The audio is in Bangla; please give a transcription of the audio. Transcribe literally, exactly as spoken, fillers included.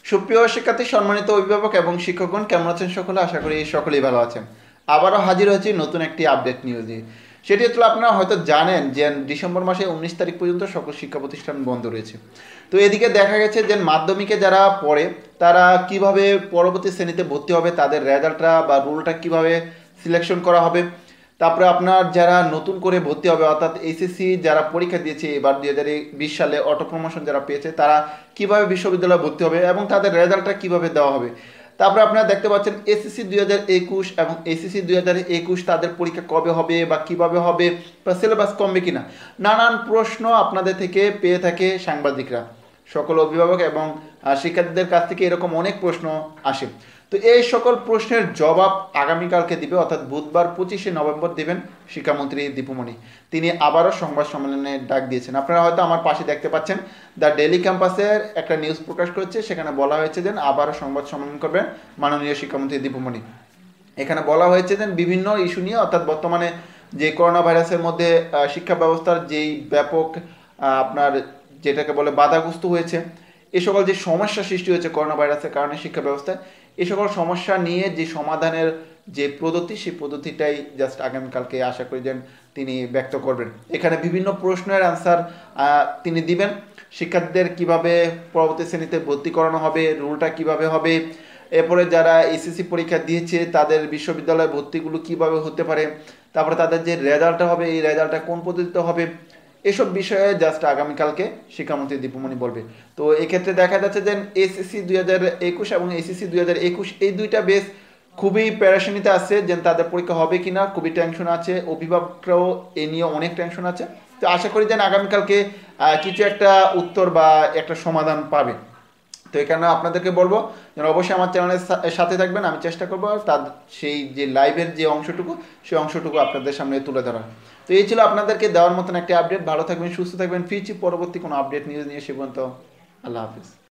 সুপ্রিয় শিক্ষার্থী, সম্মানিত অভিভাবক এবং শিক্ষকগণ, কেমন আছেন সকলে? আশা করি সকলেই ভালো আছেন। আবারও হাজির হয়েছি নতুন একটি আপডেট নিউজ নিয়ে। সেটি হচ্ছে, আপনারা হয়তো জানেন যে ডিসেম্বর মাসে উনিশ তারিখ পর্যন্ত সকল শিক্ষা প্রতিষ্ঠান বন্ধ রয়েছে। তো এদিকে দেখা গেছে যে মাধ্যমিকে যারা পড়ে তারা কিভাবে পরবর্তী শ্রেণীতে ভর্তি হবে, তাদের রেজাল্টটা বা রুলটা কিভাবে সিলেকশন করা হবে। তারপরে আপনার যারা নতুন করে ভর্তি হবে, অর্থাৎ এইচএসসি যারা পরীক্ষা দিয়েছে এবার দুই হাজার বিশ সালে অটো প্রমোশন যারা পেয়েছে, তারা কিভাবে বিশ্ববিদ্যালয়ে ভর্তি হবে এবং তাদের রেজাল্টটা কিভাবে দেওয়া হবে। তারপরে আপনারা দেখতে পাচ্ছেন এসএসসি দুই হাজার একুশ এবং এসএসসি দুই হাজার একুশ তাদের পরীক্ষা কবে হবে বা কিভাবে হবে, বা সিলেবাস কমবে কিনা, নানান প্রশ্ন আপনাদের থেকে পেয়ে থাকে সাংবাদিকরা, সকল অভিভাবক এবং শিক্ষার্থীদের কাছ থেকে এরকম অনেক প্রশ্ন আসে। তো এই সকল প্রশ্নের জবাব আগামীকালকে দিবে, অর্থাৎ বুধবার পঁচিশে নভেম্বর দেবেন শিক্ষামন্ত্রী দীপুমণি। তিনি আবারও সংবাদ সম্মেলনে ডাক দিয়েছেন। আপনারা হয়তো আমার পাশে দেখতে পাচ্ছেন, দ্য ডেইলি ক্যাম্পাসের একটা নিউজ প্রকাশ করেছে, সেখানে বলা হয়েছে যে আবারও সংবাদ সম্মেলন করবেন মাননীয় শিক্ষামন্ত্রী দীপুমণি। এখানে বলা হয়েছে যে বিভিন্ন ইস্যু নিয়ে, অর্থাৎ বর্তমানে যে করোনা ভাইরাসের মধ্যে শিক্ষা ব্যবস্থার যেই ব্যাপক আপনার যেটাকে বলে বাধাগ্রস্ত হয়েছে, এ সকল যে সমস্যা সৃষ্টি হয়েছে করোনা ভাইরাসের কারণে শিক্ষা ব্যবস্থায়, এই সকল সমস্যা নিয়ে যে সমাধানের যে পদ্ধতি, সেই পদ্ধতিটাই জাস্ট আগামীকালকে আশা করি যেন তিনি ব্যক্ত করবেন। এখানে বিভিন্ন প্রশ্নের অ্যান্সার তিনি দিবেন। শিক্ষার্থীদের কিভাবে পরবর্তী শ্রেণীতে ভর্তি করানো হবে, রুলটা কিভাবে হবে, এরপরে যারা এসএসসি পরীক্ষা দিয়েছে তাদের বিশ্ববিদ্যালয়ে ভর্তিগুলো কিভাবে হতে পারে, তারপরে তাদের যে রেজাল্টটা হবে এই রেজাল্টটা কোন পদ্ধতিতে হবে, এসব বিষয়ে জাস্ট আগামীকালকে শিক্ষামন্ত্রী দীপুমণি বলবে। তো এক্ষেত্রে দেখা যাচ্ছে যে এসএসসি দুই হাজার একুশ এবং এসএসসি দুই হাজার একুশ এই দুইটা বেশ খুবই প্যারাশানিতে আছে যে তাদের পরীক্ষা হবে কিনা, খুবই টেনশন আছে, অভিভাবকরাও এ নিয়ে অনেক টেনশন আছে। তো আশা করি যেন আগামীকালকে কিছু একটা উত্তর বা একটা সমাধান পাবে। তো এখানে আপনাদেরকে বলবো যেন অবশ্যই আমার চ্যানেলের সাথে থাকবেন। আমি চেষ্টা করবো তার সেই যে লাইভের যে অংশটুকু, সেই অংশটুকু আপনাদের সামনে তুলে ধরা। তো এই ছিল আপনাদেরকে দেওয়ার মতন একটা আপডেট। ভালো থাকবেন, সুস্থ থাকবেন। ফিরছি পরবর্তী কোনো আপডেট নিউজ নিয়ে। সে পর্যন্ত আল্লাহ হাফিজ।